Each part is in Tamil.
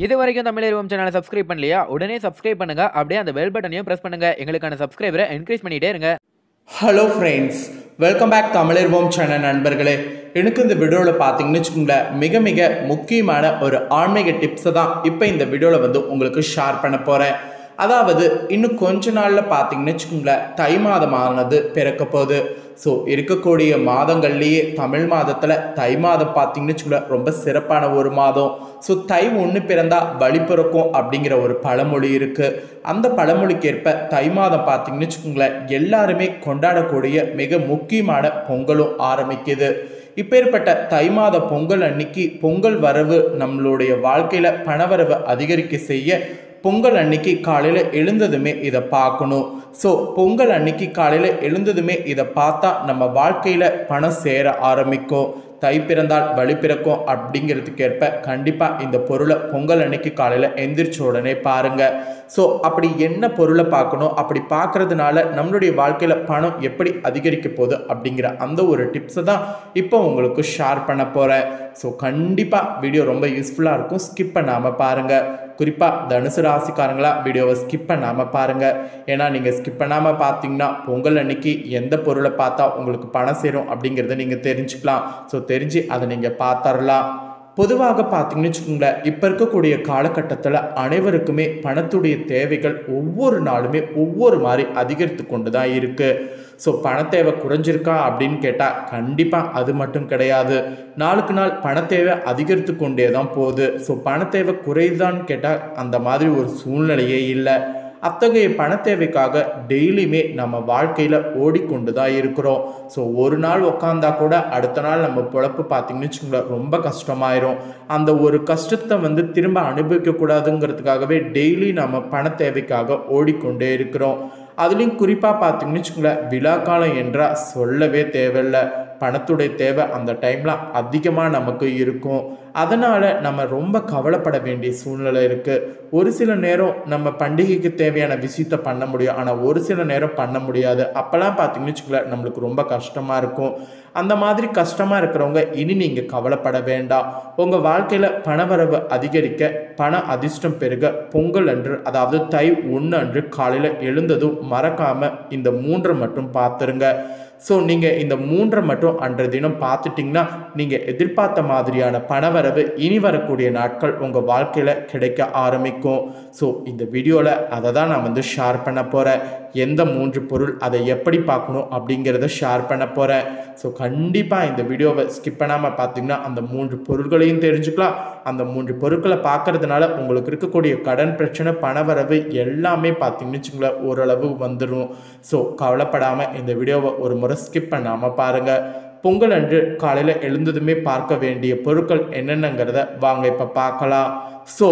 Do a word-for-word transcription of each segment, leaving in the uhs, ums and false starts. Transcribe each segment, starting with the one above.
இது வரைக்கும் தமிழ் சேனலை சப்ஸ்கிரைப் பண்ணலையா? உடனே சப்ஸ்கிரைப் பண்ணுங்க. அப்படியே அந்த பெல் பட்டனையும் பிரஸ் பண்ணுங்க. எங்களுக்கான சப்ஸ்கிரைபரை என்கரேஜ் பண்ணிட்டே இருங்க. Hello friends, welcome back Tamil channel நண்பர்களே. எனக்கு இந்த வீடியோவில் பார்த்தீங்கன்னு வச்சுக்கோங்களேன், மிக மிக முக்கியமான ஒரு ஆன்மீக டிப்ஸை தான் இப்போ இந்த வீடியோவில் வந்து உங்களுக்கு ஷேர் பண்ண போகிறேன். அதாவது இன்னும் கொஞ்ச நாளில் பார்த்தீங்கன்னு வச்சுக்கோங்களேன், தை மாதமானது பிறக்க போகுது. ஸோ இருக்கக்கூடிய மாதங்கள்லேயே தமிழ் மாதத்தில் தை மாதம் பார்த்தீங்கன்னு வச்சுக்கோங்களேன் ரொம்ப சிறப்பான ஒரு மாதம். ஸோ தை ஒன்று பிறந்தால் வழி பிறக்கும் அப்படிங்கிற ஒரு பழமொழி இருக்குது. அந்த பழமொழிக்கு ஏற்ப தை மாதம் பார்த்தீங்கன்னு வச்சுக்கோங்களேன் எல்லாருமே கொண்டாடக்கூடிய மிக முக்கியமான பொங்கலும் ஆரம்பிக்குது. இப்பேற்பட்ட தை மாத பொங்கல் அன்னைக்கு பொங்கல் வரவு நம்மளுடைய வாழ்க்கையில் பணவரவு அதிகரிக்க செய்ய பொங்கல் அன்னைக்கு காலையில் எழுந்ததுமே இதை பார்க்கணும். ஸோ பொங்கல் அன்னைக்கு காலையில் எழுந்ததுமே இதை பார்த்தா நம்ம வாழ்க்கையில் பணம் சேர ஆரம்பிக்கும். தை பிறந்தால் வழி பிறக்கும் அப்படிங்கிறதுக்கு ஏற்ப கண்டிப்பாக இந்த பொருளை பொங்கல் அன்னைக்கு காலையில் எந்திரிச்ச உடனே பாருங்கள். ஸோ அப்படி என்ன பொருளை பார்க்கணும், அப்படி பார்க்குறதுனால நம்மளுடைய வாழ்க்கையில் பணம் எப்படி அதிகரிக்க போகுது அப்படிங்கிற அந்த ஒரு டிப்ஸை தான் இப்போ உங்களுக்கு ஷேர் பண்ண போகிறேன். ஸோ கண்டிப்பாக வீடியோ ரொம்ப யூஸ்ஃபுல்லாக இருக்கும், ஸ்கிப் பண்ணாமல் பாருங்கள். குறிப்பாக தனுசு ராசிக்காரங்களா வீடியோவை ஸ்கிப் பண்ணாமல் பாருங்கள். ஏன்னா நீங்கள் ஸ்கிப் பண்ணாமல் பார்த்தீங்கன்னா பொங்கல் அன்னைக்கு எந்த பொருளை பார்த்தா உங்களுக்கு பணம் சேரும் அப்படிங்கிறத நீங்கள் தெரிஞ்சுக்கலாம். ஸோ தெரிஞ்சு அதை நீங்கள் பார்த்தரலாம். பொதுவாக பார்த்தீங்கன்னு வச்சுக்கோங்களேன், இப்போ இருக்கக்கூடிய காலகட்டத்தில் அனைவருக்குமே பணத்துடைய தேவைகள் ஒவ்வொரு நாளுமே ஒவ்வொரு மாதிரி அதிகரித்து கொண்டு தான் இருக்குது. ஸோ பணத்தேவை குறைஞ்சிருக்கா அப்படின்னு கேட்டால் கண்டிப்பாக அது மட்டும் கிடையாது. நாளுக்கு நாள் பணத்தேவை அதிகரித்து கொண்டே தான் போகுது. ஸோ பணத்தேவை குறையுதான்னு கேட்டால் அந்த மாதிரி ஒரு சூழ்நிலையே இல்லை. அத்தகைய பண தேவைக்காக டெய்லியுமே நம்ம வாழ்க்கையில் ஓடிக்கொண்டு தான் இருக்கிறோம். ஸோ ஒரு நாள் உக்காந்தா கூட அடுத்த நாள் நம்ம பொழப்பு பார்த்திங்கன்னு வச்சுக்கோங்களேன் ரொம்ப கஷ்டமாயிரும். அந்த ஒரு கஷ்டத்தை வந்து திரும்ப அனுபவிக்கக்கூடாதுங்கிறதுக்காகவே டெய்லி நம்ம பண தேவைக்காக ஓடிக்கொண்டே இருக்கிறோம். அதுலேயும் குறிப்பாக பார்த்திங்கன்னு வச்சுக்கோங்களேன் விழா காலம் என்றால் சொல்லவே தேவையில்லை. பணத்துடைய தேவை அந்த டைமில் அதிகமாக நமக்கு இருக்கும். அதனால் நம்ம ரொம்ப கவலைப்பட வேண்டிய சூழ்நிலை இருக்குது. ஒரு சில நேரம் நம்ம பண்டிகைக்கு தேவையான விஷயத்தை பண்ண முடியும், ஆனால் ஒரு சில நேரம் பண்ண முடியாது. அப்போல்லாம் பார்த்திங்கன்னு வச்சுக்கோங்களேன் நம்மளுக்கு ரொம்ப கஷ்டமாக இருக்கும். அந்த மாதிரி கஷ்டமாக இருக்கிறவங்க இனி நீங்கள் கவலைப்பட வேண்டாம். உங்கள் வாழ்க்கையில் பணவரவு அதிகரிக்க, பண அதிர்ஷ்டம் பெருக பொங்கல் அன்று, அதாவது தை ஒன்று அன்று காலையில் எழுந்ததும் மறக்காமல் இந்த மூன்றை மட்டும் பார்த்துருங்க. ஸோ நீங்கள் இந்த மூன்றை மட்டும் அன்றைய தினம் பார்த்துட்டிங்கன்னா நீங்கள் எதிர்பார்த்த மாதிரியான பணவரவு இனி வரக்கூடிய நாட்கள் உங்கள் வாழ்க்கையில் கிடைக்க ஆரம்பிக்கும். ஸோ இந்த வீடியோவில் அதை தான் நான் வந்து ஷேர் பண்ண போகிறேன். எந்த மூன்று பொருள், அதை எப்படி பார்க்கணும் அப்படிங்கிறத ஷேர் பண்ண போகிறேன். ஸோ கண்டிப்பாக இந்த வீடியோவை ஸ்கிப் பண்ணாமல் பார்த்தீங்கன்னா அந்த மூன்று பொருட்களையும் தெரிஞ்சுக்கலாம். அந்த மூன்று பொருட்களை பார்க்கறதுனால உங்களுக்கு இருக்கக்கூடிய கடன் பிரச்சனை, பணவரவு எல்லாமே பார்த்தீங்கன்னு வச்சுங்களேன் ஓரளவு வந்துடும். ஸோ கவலைப்படாமல் இந்த வீடியோவை ஒரு முறை ஸ்கிப் பண்ணாமல் பாருங்கள். பொங்கல் அன்று காலையில் எழுந்ததுமே பார்க்க வேண்டிய பொருட்கள் என்னென்னங்கிறத வாங்க இப்போ பார்க்கலாம். ஸோ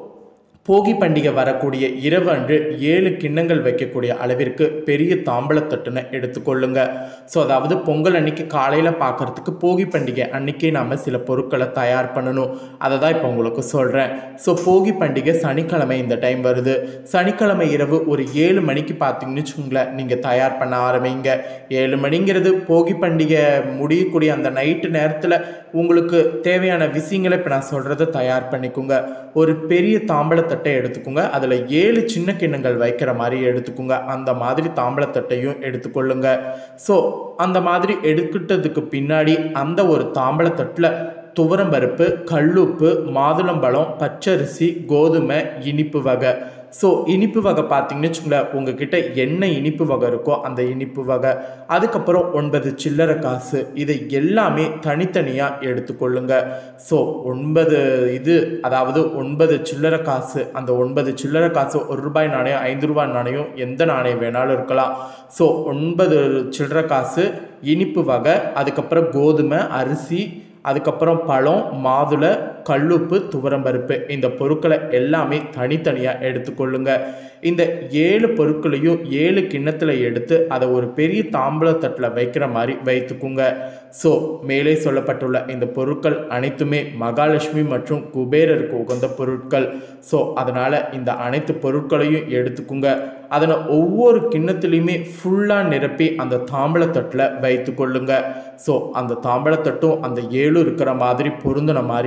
போகி பண்டிகை வரக்கூடிய இரவு அன்று ஏழு கிண்ணங்கள் வைக்கக்கூடிய அளவிற்கு பெரிய தாம்பழத்தட்டுனை எடுத்துக்கொள்ளுங்க. ஸோ அதாவது பொங்கல் அன்னைக்கு காலையில் பார்க்குறதுக்கு போகி பண்டிகை அன்றைக்கே நாம் சில பொருட்களை தயார் பண்ணணும். அதை தான் இப்போ உங்களுக்கு சொல்கிறேன். ஸோ போகி பண்டிகை சனிக்கிழமை இந்த டைம் வருது. சனிக்கிழமை இரவு ஒரு ஏழு மணிக்கு பார்த்தீங்கன்னு வச்சுக்கோங்களேன் நீங்கள் தயார் பண்ண ஆரம்பிங்க. ஏழு மணிங்கிறது போகி பண்டிகை முடியக்கூடிய அந்த நைட்டு நேரத்தில் உங்களுக்கு தேவையான விஷயங்களை இப்போ நான் சொல்கிறத தயார் பண்ணிக்கோங்க. ஒரு பெரிய தாம்பழத்தட்டை எடுத்துக்கோங்க. அதில் ஏழு சின்ன கிண்ணங்கள் வைக்கிற மாதிரி எடுத்துக்கோங்க. அந்த மாதிரி தாம்பழத்தட்டையும் எடுத்துக்கொள்ளுங்க. ஸோ அந்த மாதிரி எடுக்கிட்டதுக்கு பின்னாடி அந்த ஒரு தாம்பழத்தட்டில் துவரம்பருப்பு, கல்லுப்பு, மாதுளம்பழம், பச்சரிசி, கோதுமை, இனிப்பு வகை. ஸோ இனிப்பு வகை பார்த்தீங்கன்னு வச்சுக்கோங்களேன் உங்ககிட்ட என்ன இனிப்பு வகை இருக்கோ அந்த இனிப்பு வகை, அதுக்கப்புறம் ஒன்பது சில்லறை காசு, இதை எல்லாமே தனித்தனியாக எடுத்துக்கொள்ளுங்க. ஸோ ஒன்பது இது அதாவது ஒன்பது சில்லறை காசு, அந்த ஒன்பது சில்லறை காசு ஒரு ரூபாய் நாணயம், ஐந்து ரூபாய் நாணயம், எந்த நாணயம் வேணாலும் இருக்கலாம். ஸோ ஒன்பது சில்லறை காசு, இனிப்பு வகை, அதுக்கப்புறம் கோதுமை, அரிசி, அதுக்கப்புறம் பழம், மாதுளை, கல்லுப்பு, துவரம்பருப்பு, இந்த பொருட்களை எல்லாமே தனித்தனியாக எடுத்துக்கொள்ளுங்க. இந்த ஏழு பொருட்களையும் ஏழு கிண்ணத்தில் எடுத்து அதை ஒரு பெரிய தாம்பழத்தட்டில் வைக்கிற மாதிரி வைத்துக்குங்க. ஸோ மேலே சொல்லப்பட்டுள்ள இந்த பொருட்கள் அனைத்துமே மகாலட்சுமி மற்றும் குபேரருக்கு உகந்த பொருட்கள். ஸோ அதனால் இந்த அனைத்து பொருட்களையும் எடுத்துக்குங்க. அதனை ஒவ்வொரு கிண்ணத்துலையுமே ஃபுல்லாக நிரப்பி அந்த தாம்பழத்தட்டில் வைத்து கொள்ளுங்க. ஸோ அந்த தாம்பழத்தட்டும் அந்த ஏழு இருக்கிற மாதிரி பொருந்தின மாதிரி இருக்கணும்.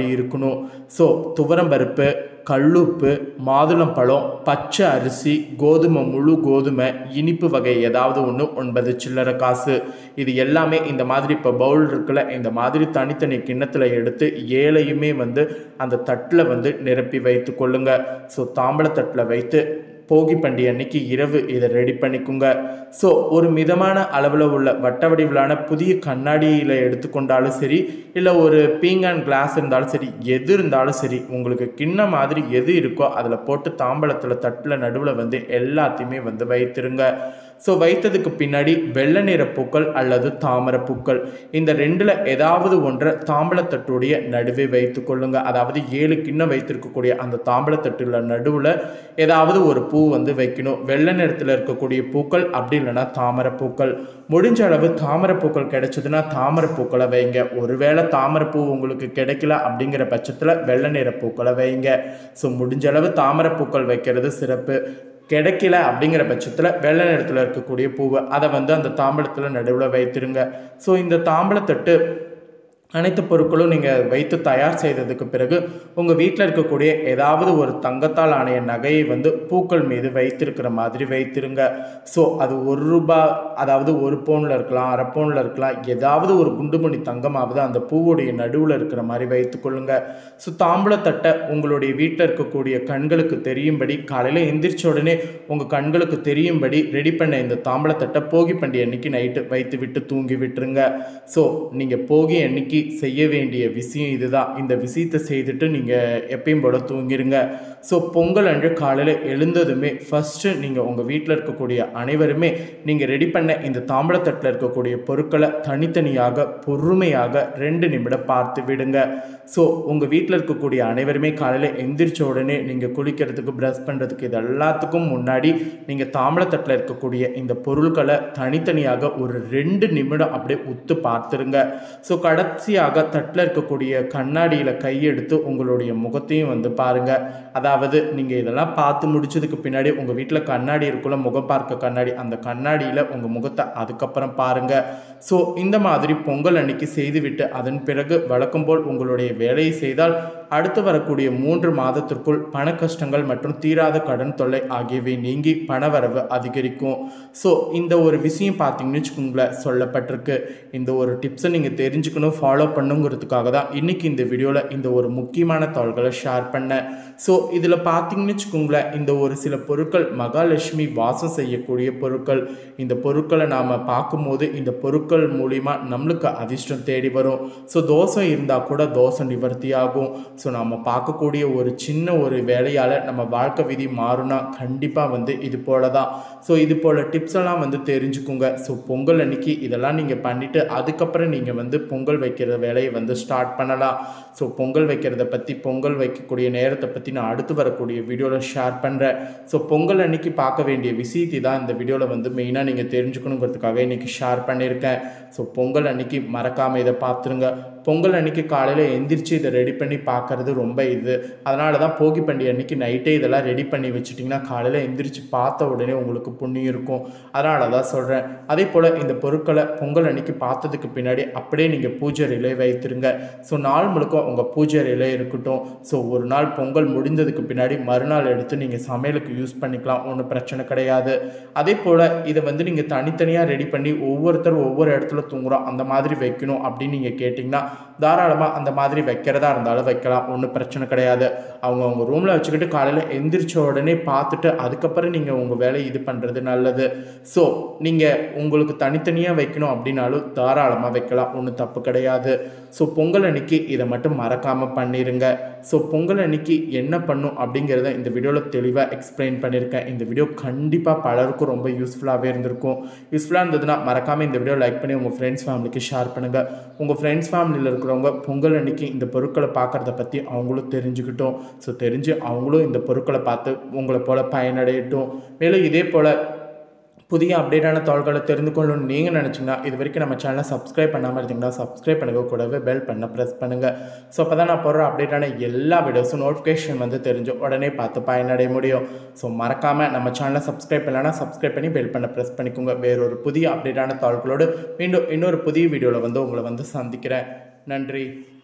எடுத்துக்கணும். ஸோ துவரம்பருப்பு, கல்லுப்பு, மாதுளம்பழம், பச்சை அரிசி, கோதுமை, முழு கோதுமை, இனிப்பு வகை ஏதாவது ஒன்று ஒன்பது சில்லறை காசு. இது எல்லாமே இந்த மாதிரி இப்போ பவுல் இருக்குல்ல, இந்த மாதிரி தனித்தனி கிண்ணத்தில் எடுத்து ஏழையுமே வந்து அந்த தட்டில் வந்து நிரப்பி வைத்து கொள்ளுங்க. ஸோ தாம்பழத்தட்டில் வைத்து போகி பண்டிகை அன்னைக்கு இரவு இதை ரெடி பண்ணிக்குங்க. ஸோ ஒரு மிதமான அளவில் உள்ள வட்ட வடிவிலான புதிய கண்ணாடியில் எடுத்துக்கொண்டாலும் சரி, இல்லை ஒரு பீங்கான் கிளாஸ் இருந்தாலும் சரி, எது இருந்தாலும் சரி, உங்களுக்கு கிண்ண மாதிரி எது இருக்கோ அதில் போட்டு தாம்பழத்தில் தட்டில் நடுவில் வந்து எல்லாத்தையுமே வந்து வைத்திருங்க. ஸோ வைத்ததுக்கு பின்னாடி வெள்ளை நிற பூக்கள் அல்லது தாமரை பூக்கள், இந்த ரெண்டில் ஏதாவது ஒன்றை தாம்பழத்தட்டுடைய நடுவே வைத்து கொள்ளுங்க. அதாவது ஏழு கிண்ணம் வைத்திருக்கக்கூடிய அந்த தாம்பழத்தட்டுல நடுவில் ஏதாவது ஒரு பூ வந்து வைக்கணும். வெள்ளை நிறத்தில் இருக்கக்கூடிய பூக்கள், அப்படி இல்லைன்னா தாமரை பூக்கள். முடிஞ்ச அளவு தாமரை பூக்கள் கிடைச்சதுன்னா தாமரை பூக்களை வைங்க. ஒருவேளை தாமரை பூ உங்களுக்கு கிடைக்கல அப்படிங்கிற பட்சத்தில் வெள்ளை நிற பூக்களை வைங்க. ஸோ முடிஞ்ச அளவு தாமரை பூக்கள் வைக்கிறது சிறப்பு. கிடைக்கல அப்படிங்கிற பட்சத்தில் வெள்ளை நிறத்தில் இருக்கக்கூடிய பூவை அதை வந்து அந்த தாம்பழத்தில் நடுவில் வைத்திருங்க. ஸோ இந்த தாம்பழத்தட்டு அனைத்து பொருட்களும் நீங்கள் வைத்து தயார் செய்ததுக்கு பிறகு உங்கள் வீட்டில் இருக்கக்கூடிய ஏதாவது ஒரு தங்கத்தால் ஆணைய நகையை வந்து பூக்கள் மீது வைத்திருக்கிற மாதிரி வைத்திருங்க. ஸோ அது ஒரு ரூபா, அதாவது ஒரு பவுனில் இருக்கலாம், அரை பவுனில் இருக்கலாம், ஏதாவது ஒரு குண்டுமணி தங்கமாவது அந்த பூவுடைய நடுவில் இருக்கிற மாதிரி வைத்து கொள்ளுங்க. ஸோ தாம்பூலத்தட்டை உங்களுடைய வீட்டில் இருக்கக்கூடிய கண்களுக்கு தெரியும்படி, காலையில் எந்திரிச்ச உடனே உங்கள் கண்களுக்கு தெரியும்படி ரெடி பண்ண இந்த தாம்பூலத்தட்டை போகி பண்டிகை அன்னைக்கு நைட்டு வைத்து விட்டு தூங்கி விட்டுருங்க. ஸோ நீங்கள் போகி அன்னைக்கு செய்ய வேண்டிய விஷயம் இதுதான். இந்த விஷயத்தை செய்துட்டு நீங்கள் எப்பயும் போல தூங்கிடுங்க. ஸோ பொங்கல் அன்று காலையில் எழுந்ததுமே ஃபஸ்ட்டு நீங்கள் உங்கள் வீட்டில் இருக்கக்கூடிய அனைவருமே நீங்கள் ரெடி பண்ண இந்த தாம்பழத்தட்டில் இருக்கக்கூடிய பொருட்களை தனித்தனியாக பொறுமையாக ரெண்டு நிமிடம் பார்த்து விடுங்க. ஸோ உங்கள் வீட்டில் இருக்கக்கூடிய அனைவருமே காலையில் எந்திரிச்ச உடனே நீங்கள் குளிக்கிறதுக்கு, ப்ரஷ் பண்ணுறதுக்கு, இது எல்லாத்துக்கும் முன்னாடி நீங்கள் தாம்பழத்தட்டில் இருக்கக்கூடிய இந்த பொருட்களை தனித்தனியாக ஒரு ரெண்டு நிமிடம் அப்படியே உத்து பார்த்துருங்க. ஸோ கடைசியாக தட்டில் இருக்கக்கூடிய கண்ணாடியில் கையெடுத்து உங்களுடைய முகத்தையும் வந்து பாருங்கள். அதாவது நீங்கள் இதெல்லாம் பார்த்து முடிச்சதுக்கு பின்னாடி உங்கள் வீட்டில் கண்ணாடி இருக்குள்ள, முகம் பார்க்க கண்ணாடி, அந்த கண்ணாடியில் உங்கள் முகத்தை அதுக்கப்புறம் பாருங்கள். ஸோ இந்த மாதிரி பொங்கல் அன்னைக்கு செய்துவிட்டு அதன் பிறகு வழக்கம் போல் உங்களுடைய வேலையை செய்தால் அடுத்து வரக்கூடிய மூன்று மாதத்திற்குள் பண கஷ்டங்கள் மற்றும் தீராத கடன் தொல்லை ஆகியவை நீங்கி பணவரவு அதிகரிக்கும். ஸோ இந்த ஒரு விஷயம் பார்த்தீங்கன்னு வச்சுக்கோங்களேன், சொல்லப்பட்டிருக்கு. இந்த ஒரு டிப்ஸை நீங்கள் தெரிஞ்சுக்கணும், ஃபாலோ பண்ணுங்கிறதுக்காக தான் இன்றைக்கி இந்த வீடியோவில் இந்த ஒரு முக்கியமான தகவல்களை ஷேர் பண்ணேன். ஸோ இதில் பார்த்தீங்கன்னு வச்சுக்கோங்களேன், இந்த ஒரு சில பொருட்கள் மகாலட்சுமி வாசம் செய்யக்கூடிய பொருட்கள். இந்த பொருட்களை நாம் பார்க்கும்போது இந்த பொருட்கள் மூலிமா நம்மளுக்கு அதிர்ஷ்டம் தேடி வரும். ஸோ தோஷம் இருந்தால் கூட தோஷம் நிவர்த்தி ஆகும். ஸோ நம்ம பார்க்கக்கூடிய ஒரு சின்ன ஒரு வேலையால் நம்ம வாழ்க்கை விதி மாறுனா கண்டிப்பாக வந்து இது போல தான். ஸோ இது போல் டிப்ஸ் எல்லாம் வந்து தெரிஞ்சுக்குங்க. ஸோ பொங்கல் அன்னைக்கு இதெல்லாம் நீங்கள் பண்ணிவிட்டு அதுக்கப்புறம் நீங்கள் வந்து பொங்கல் வைக்கிற வேலையை வந்து ஸ்டார்ட் பண்ணலாம். ஸோ பொங்கல் வைக்கிறத பற்றி, பொங்கல் வைக்கக்கூடிய நேரத்தை பற்றி நான் அடுத்து வரக்கூடிய வீடியோவில் ஷேர் பண்ணுறேன். ஸோ பொங்கல் அன்னைக்கு பார்க்க வேண்டிய விஷயத்தை தான் இந்த வீடியோவில் வந்து மெயினாக நீங்கள் தெரிஞ்சுக்கணுங்கிறதுக்காக இன்றைக்கி ஷேர் பண்ணியிருக்கேன். ஸோ பொங்கல் அன்னைக்கு மறக்காமல் இதை பார்த்துருங்க. பொங்கல் அன்னைக்கு காலையில் எந்திரிச்சு இதை ரெடி பண்ணி பார்க்குறது ரொம்ப இது. அதனால தான் போகி பண்டிகை அன்னைக்கு நைட்டே இதெல்லாம் ரெடி பண்ணி வச்சுட்டிங்கன்னா காலையில் எந்திரிச்சு பார்த்த உடனே உங்களுக்கு புண்ணியம் இருக்கும். அதனால தான் சொல்கிறேன். அதே போல் இந்த பொருட்களை பொங்கல் அன்னைக்கு பார்த்ததுக்கு பின்னாடி அப்படியே நீங்கள் பூஜை அறையிலே வைத்திருங்க. ஸோ நாள் முழுக்க உங்கள் பூஜை அறையிலே இருக்கட்டும். ஸோ ஒரு நாள் பொங்கல் முடிந்ததுக்கு பின்னாடி மறுநாள் எடுத்து நீங்கள் சமையலுக்கு யூஸ் பண்ணிக்கலாம், ஒன்றும் பிரச்சனை கிடையாது. அதே போல் இதை வந்து நீங்கள் தனித்தனியாக ரெடி பண்ணி ஒவ்வொருத்தரும் ஒவ்வொரு இடத்துல தூங்குறோம் அந்த மாதிரி வைக்கணும் அப்படின்னு நீங்கள் கேட்டிங்கன்னா தாராளமாக அந்த மாதிரி வைக்கிறதா இருந்தாலும் வைக்கலாம், ஒன்றும் பிரச்சனை கிடையாது. அவங்க அவங்க ரூமில் வச்சுக்கிட்டு காலையில் எந்திரிச்ச உடனே பார்த்துட்டு அதுக்கப்புறம் நீங்கள் உங்கள் வேலையை இது பண்ணுறது நல்லது. ஸோ நீங்கள் உங்களுக்கு தனித்தனியாக வைக்கணும் அப்படின்னாலும் தாராளமாக வைக்கலாம், ஒன்றும் தப்பு கிடையாது. ஸோ பொங்கல் அன்னைக்கு இதை மட்டும் மறக்காமல் பண்ணிடுங்க. ஸோ பொங்கல் அன்னைக்கு என்ன பண்ணும் அப்படிங்கிறத இந்த வீடியோவில் தெளிவாக எக்ஸ்பிளைன் பண்ணியிருக்கேன். இந்த வீடியோ கண்டிப்பாக பலருக்கும் ரொம்ப யூஸ்ஃபுல்லாகவே இருந்திருக்கும். யூஸ்ஃபுல்லாக இருந்ததுன்னா மறக்காமல் இந்த வீடியோ லைக் பண்ணி உங்கள் ஃப்ரெண்ட்ஸ் ஃபேமிலிக்கு ஷேர் பண்ணுங்கள். உங்கள் ஃப்ரெண்ட்ஸ் ஃபேமிலியில் இருக்கிறவங்க பொங்கல் அன்னைக்கு இந்த பொருட்களை பார்க்குறத பற்றி அவங்களும் தெரிஞ்சுக்கிட்டோம். ஸோ தெரிஞ்சு அவங்களும் இந்த பொருட்களை பார்த்து உங்களை போல் பயனடையட்டும். மேலும் இதே போல் புதிய அப்டேட்டான தகவல்களை தெரிந்து கொள்ளணும்னு நீங்கள் நினச்சிங்கன்னா இது வரைக்கும் நம்ம சேனலை சப்ஸ்கிரைப் பண்ணாமல் இருந்தீங்கன்னா சப்ஸ்கிரைப் பண்ணுங்க, கூடவே பெல் பண்ண ப்ரெஸ் பண்ணுங்கள். ஸோ அப்போ தான் நான் போடுற அப்டேட்டான எல்லா வீடியோஸும் நோட்டிஃபிகேஷன் வந்து தெரிஞ்சு உடனே பார்த்து பயனடைய முடியும். ஸோ மறக்காமல் நம்ம சேனலை சப்ஸ்கிரைப் பண்ணலைன்னா சப்ஸ்கிரைப் பண்ணி பெல் பண்ண ப்ரெஸ் பண்ணிக்கோங்க. வேறொரு புதிய அப்டேட்டான தகவல்களோடு மீண்டும் இன்னொரு புதிய வீடியோவில் வந்து உங்களை வந்து சந்திக்கிறேன். நன்றி.